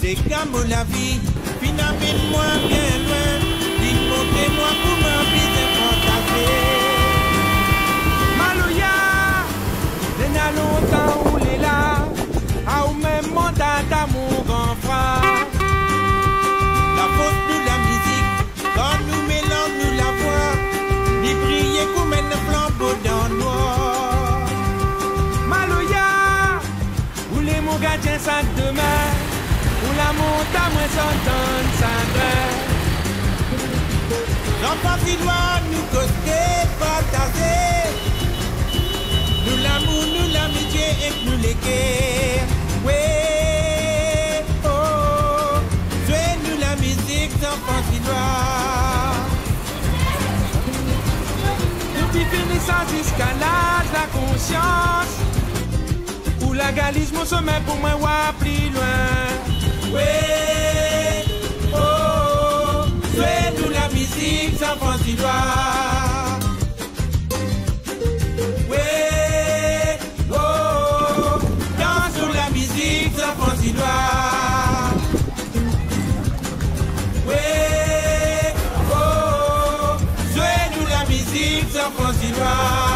c'est comme la vie, finalement moi bien loin, dis-moi pour m'enviser fantasmer. Maloya, les n'a longtemps où les là, à ou même mandat d'amour grand frère. La faute de la musique, quand nous mêlons nous la voix, ni briller comme un flambeau dans le noir. Maloya, où les mots gardien ça demain, où la montagne moins s'entend sa grève. L'enfant qui doit nous coster, partager, nous l'amour, nous l'amitié et nous les guerres. Oui, oh, jouez-nous la musique, enfants qui doit. Nous qui finissons jusqu'à l'âge la conscience, où la galisme au sommet pour moi ou plus loin. Oui, oh, jouez-nous la musique, enfants qui doit. Oui, oh, dansons la musique, enfants qui doit. Oui, oh, jouez-nous la musique, enfants qui doit.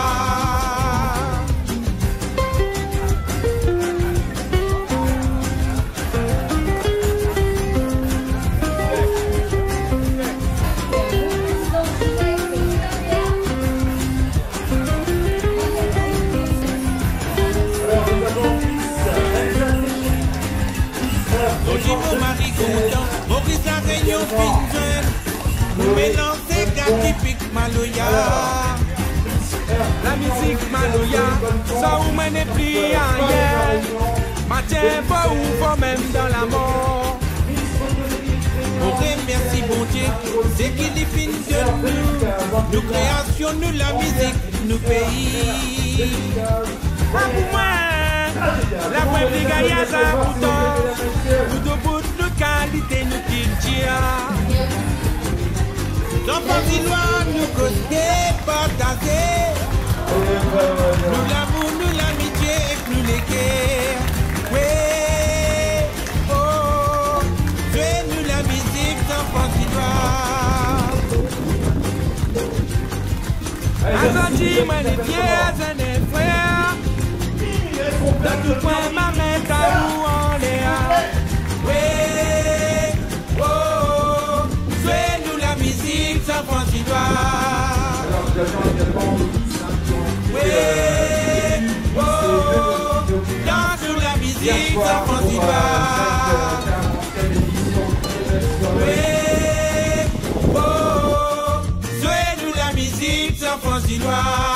Mon mari content, mon fils a réunion fin jeune. Nous mélangeons gars typique Maloya. La musique Maloya, ça ou mène plus ailleurs. Matin, pas ou pas même dans la mort. On remercie bon Dieu, c'est qu'il est fin de nous. Nous créations, nous la musique, nous pays. Ah, pour moi, la web des gaillards à bouton, nous de bout de qualité nous culture. L'enfant si loin nous côté partager, nous l'amour, nous l'amitié et nous les guerres. Oui, oh, jouez-nous la musique, l'enfant si loin. Attendez-moi les pieds et les frères. Dans tout point, ma main ta roue en l'air. Oui, oh, jouez-nous la musique, sans Francis-Doigt. Oui, oh, dansons la musique, sans Francis-Doigt. Oui, oh, jouez-nous la musique, sans Francis-Doigt.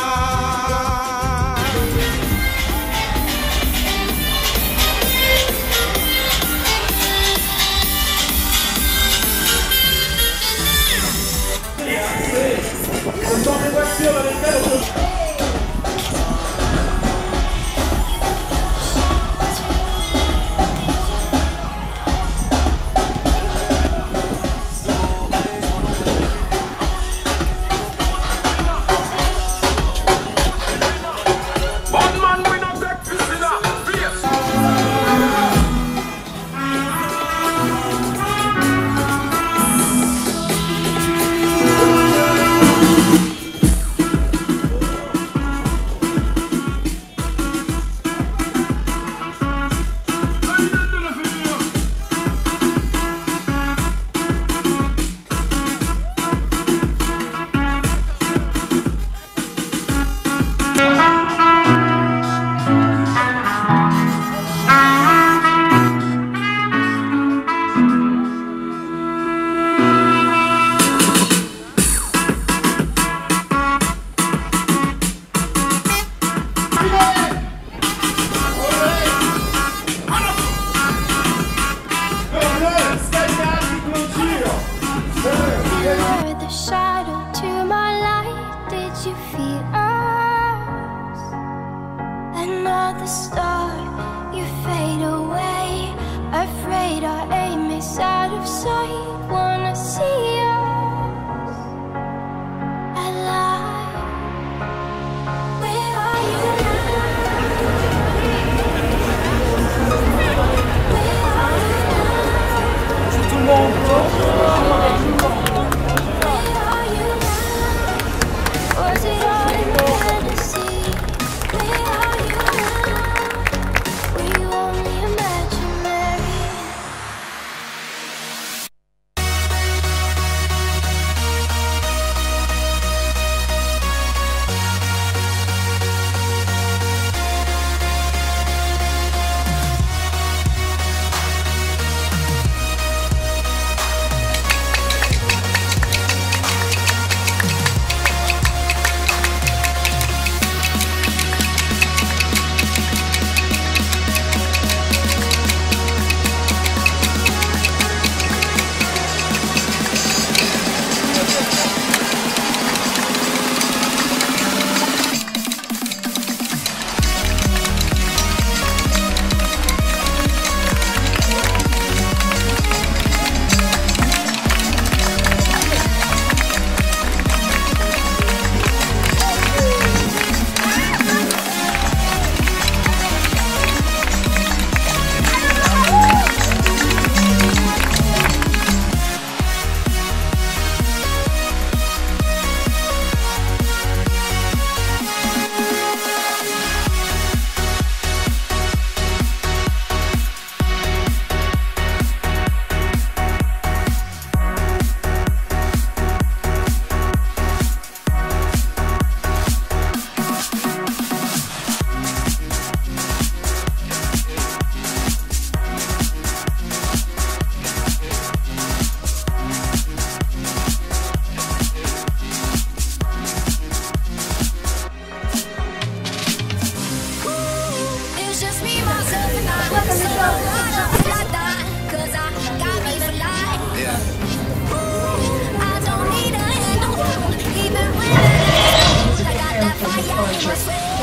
Dans les voitures, dans les belles.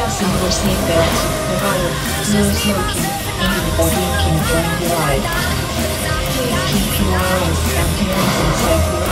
Fasten your seatbelt. Reminder, no smoking, eating or drinking during the ride. Please keep your eyes and ears safely.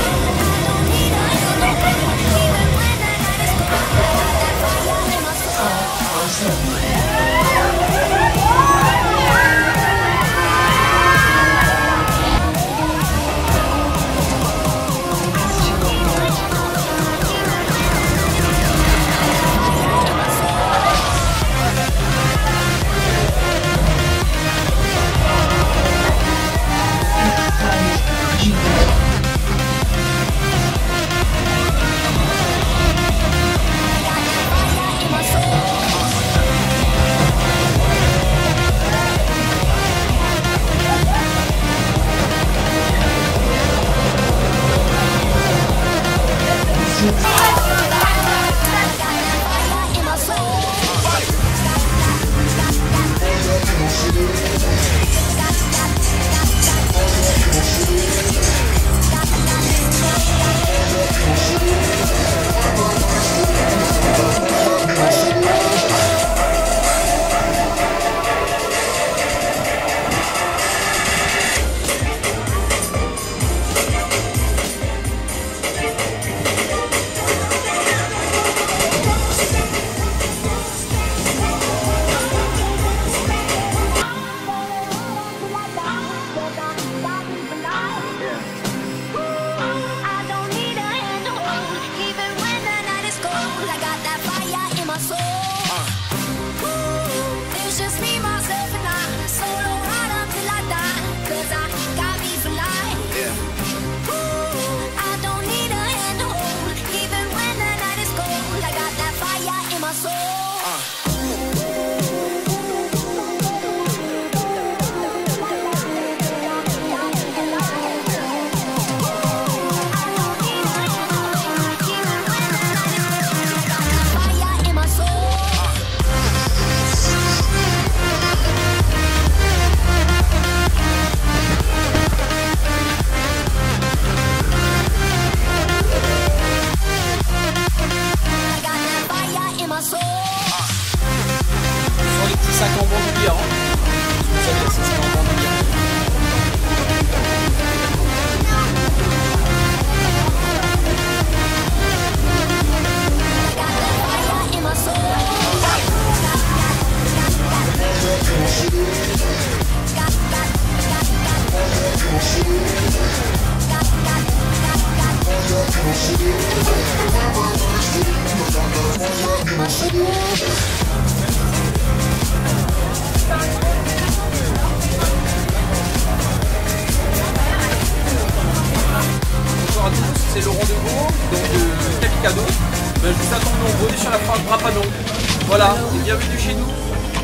Bonjour à tous, c'est Laurent Deveau, donc de Calicado. Je vous attends nombreux sur la France Brapanon. Voilà, et bienvenue chez nous.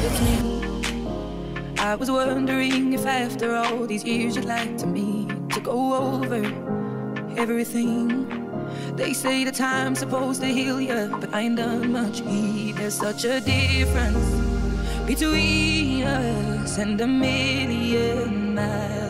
I was wondering if after all these years you'd like to meet to go over everything. They say the time's supposed to heal you, but I ain't done much heed. There's such a difference between us and a million miles.